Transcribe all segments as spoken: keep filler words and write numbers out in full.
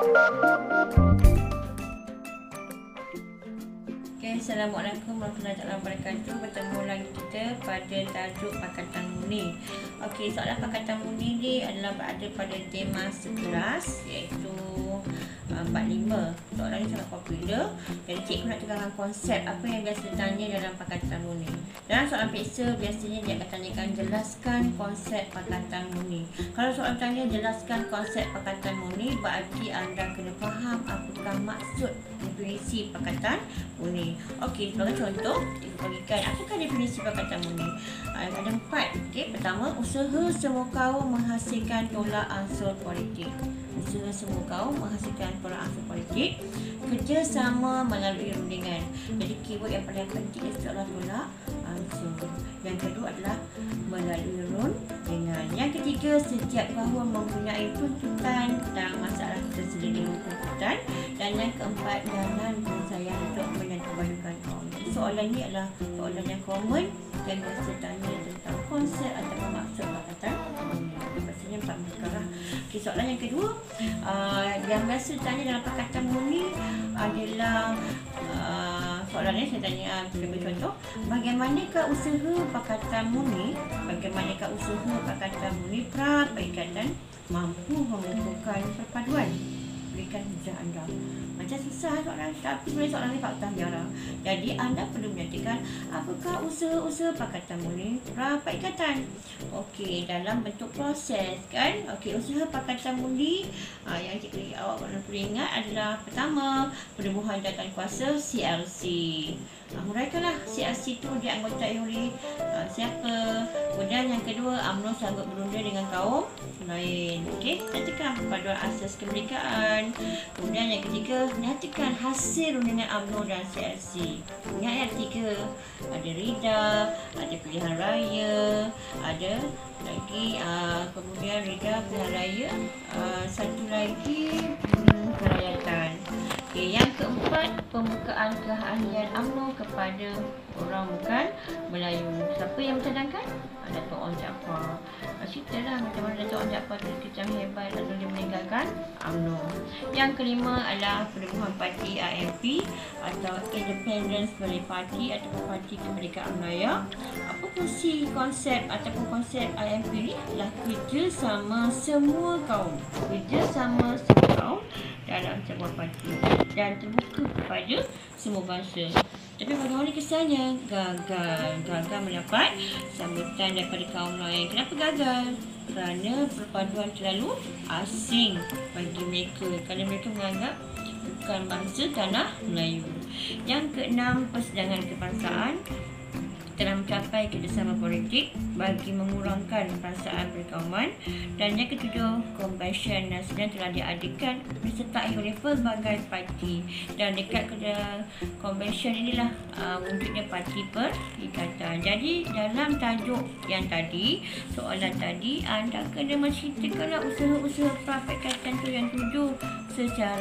Okay, Assalamualaikum warahmatullahi wabarakatuh. Bertemu lagi kita pada tajuk Pakatan Murni. Okey, soalan Pakatan Murni ni adalah berada pada tema sekelas, iaitu uh, empat puluh lima. Soalan ni sangat popular. Jadi cikgu nak terangkan konsep apa yang biasa ditanya dalam Pakatan Murni. Dalam soalan peksa biasanya dia akan tanyakan jelaskan konsep Pakatan Murni. Kalau soalan tanya jelaskan konsep Pakatan Murni, berarti anda kena faham apakah maksud definisi Pakatan Murni. Okey, sebagai contoh, kita bagikan apakah definisi Pakatan Murni. Uh, ada empat. Okey, pertama, usaha semua kaum menghasilkan tolak ansur politik. Usaha semua kaum menghasilkan tolak ansur politik. Kerjasama melalui rundingan. Jadi keyword yang paling penting adalah tolak ansur. Yang kedua adalah melalui rundingan. Yang ketiga, setiap tahun mempunyai tuntutan dan masalah tersendiri tuntutan. Dan yang keempat, jalan penyelesaian untuk menentukan kaum. Soalan ni adalah soalan yang common yang biasa tanya tentang konsep atau maksud Pakatan Murni. Maksudnya empat perkara. Okay, soalan yang kedua, uh, yang biasa tanya dalam Pakatan Murni adalah uh, soalan ni saya tanya sebagai contoh, bagaimanakah usaha Pakatan Murni, bagaimanakah usaha Pakatan Murni pra-perikatan mampu mengukuhkan perpaduan? Berikan hujah anda. Macam susah soalan, tapi sebenarnya soalan ni fakta sejarah. Jadi anda perlu menyatakan apakah usaha-usaha Pakatan Murni pra-perikatan. Okey, dalam bentuk proses kan. Okey, usaha Pakatan Murni uh, yang cikgu awak perlu ingat adalah pertama, penubuhan jawatan kuasa C L C. Uh, huraikanlah C L C tu dianggotai oleh uh, siapa. Kemudian yang kedua, U M N O sanggup berunding dengan kaum lain. Okey, nyatakan perpaduan asas kemerdekaan. Kemudian yang ketiga, nyatakan hasil rundingan U M N O dan C L C. Ingat yang tiga, ada rida, ada pilihan raya, ada lagi uh, kemudian rida, pilihan raya, uh, satu lagi hmm, kerakyatan. Okay, yang keempat, pembukaan keahlian U M N O kepada orang bukan Melayu. Siapa yang mencadangkan? Datuk Onn Jaafar. Ceritalah macam mana Datuk Onn Jaafar tu kejam hebat lalu dia meninggalkan U M N O. Yang kelima adalah penubuhan parti I M P atau Independence Malay Party ataupun Parti Kemerdekaan Melayu. Apa fungsi konsep ataupun konsep I M P ni? Adalah kerjasama semua kaum. Kerjasama semua kaum dalam sebuah parti dan terbuka kepada semua bangsa. Tapi bagaimana kesannya? Gagal. Gagal mendapat sambutan daripada kaum lain. Kenapa gagal? Kerana perpaduan terlalu asing bagi mereka. Kerana mereka menganggap bukan bangsa tanah Melayu. Yang keenam, persidangan kebangsaan telah mencapai kerjasama politik bagi mengurangkan perasaan perkauman. Dan yang ketujuh, Konvensyen Nasional telah diadakan disertai oleh pelbagai parti. Dan dekat kerja konvensyen inilah uh, wujudnya parti perikatan. Jadi dalam tajuk yang tadi, soalan tadi, anda kena menceritakanlah usaha-usaha pra-perikatan tu yang tujuh secara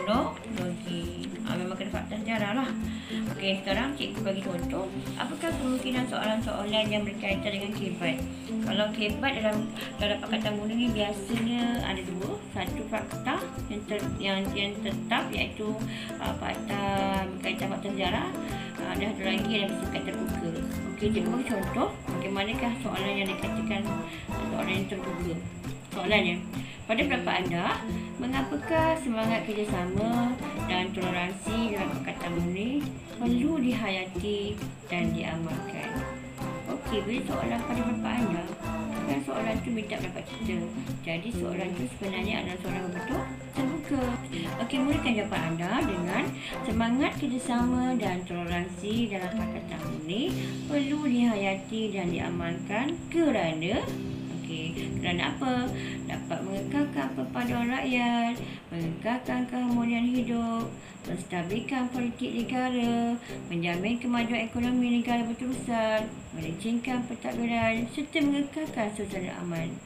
kronologi. Ha, memang kena fakta sejarah lah. Okey, sekarang cikgu bagi contoh. Apakah kemungkinan soalan-soalan yang berkaitan dengan kebat? Kalau kebat dalam dalam Pakatan Murni ni biasanya ada dua. Satu fakta yang ter, yang, yang tetap, iaitu uh, fakta berkaitan fakta sejarah. Uh, dan ada lagi yang bersifat terbuka. Okey, cikgu bagi contoh. Bagaimanakah soalan yang dikatakan soalan yang terbuka? Soalannya, pada pendapat anda, mengapakah semangat kerjasama dan toleransi dalam Pakatan Murni perlu dihayati dan diamalkan? Okey, bila soalan pada pendapat anda, kan soalan tu minta pendapat kita. Jadi soalan tu sebenarnya adalah soalan berbentuk terbuka. Okey, mulakan jawapan anda dengan semangat kerjasama dan toleransi dalam Pakatan Murni perlu dihayati dan diamalkan kerana Okey, kerana apa? Dapat mengekalkan perpaduan rakyat, mengekalkan keharmonian hidup, menstabilkan politik negara, menjamin kemajuan ekonomi negara berterusan, melencengkan pentadbiran serta mengekalkan suasana aman.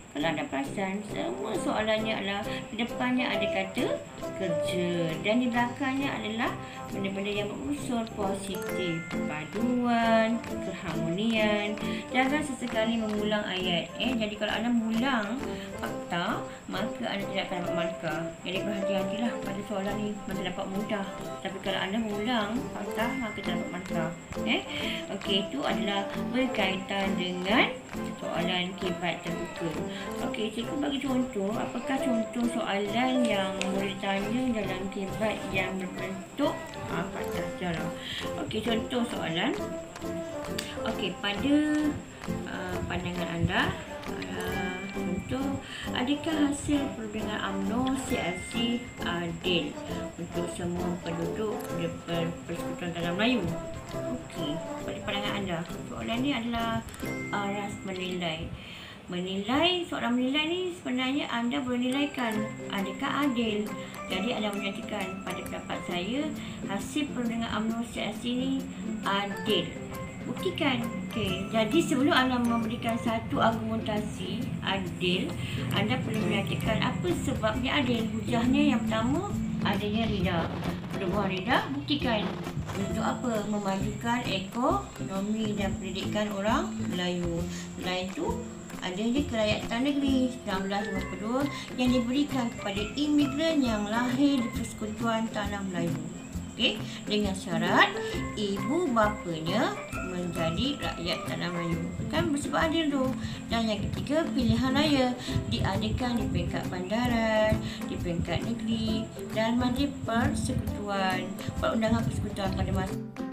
Kalau anda perasan, semua soalannya adalah di depannya ada kata kerja dan di belakangnya adalah benda-benda yang berunsur positif, paduan, keharmonian. Jangan sesekali mengulang ayat. Eh, jadi kalau anda mengulang fakta, maka anda tidak akan dapat markah. Jadi berhati-hatilah pada soalan ni, maka dapat mudah. Tapi kalau anda mengulang fakta, maka tidak dapat markah. Eh, okey, itu adalah berkaitan dengan soalan kibat terbuka. Okey, cikgu bagi contoh. Apakah contoh soalan yang boleh ditanya dalam kibat yang berbentuk ah, fakta sejarah? Okey, contoh soalan. Okey, pada uh, pandangan anda, uh, contoh, adakah hasil perundingan UMNO C L C adil untuk semua penduduk Persekutuan Tanah Melayu? Okey, pada pandangan anda, soalan ni adalah aras menilai. Menilai, soalan menilai ni sebenarnya anda boleh nilaikan adakah adil. Jadi anda menyatakan, pada pendapat saya, hasil perundingan UMNO C L C ni adil. Buktikan. Okey, jadi sebelum anda memberikan satu argumentasi adil, anda perlu menyatakan apa sebabnya adil. Hujahnya yang pertama, adanya rida. Perubahan rida, buktikan. Untuk apa? Memajukan ekonomi dan pendidikan orang Melayu. Selain itu, adanya kerakyatan negeri seribu sembilan ratus lima puluh dua yang diberikan kepada imigran yang lahir di Persekutuan Tanah Melayu. Okey, dengan syarat ibu bapanya menjadi rakyat Tanah Melayu. Kan bersifat adil tu. Dan yang ketiga, pilihan raya diadakan di peringkat bandaran, di peringkat negeri dan majlis persekutuan, perundangan persekutuan pada masa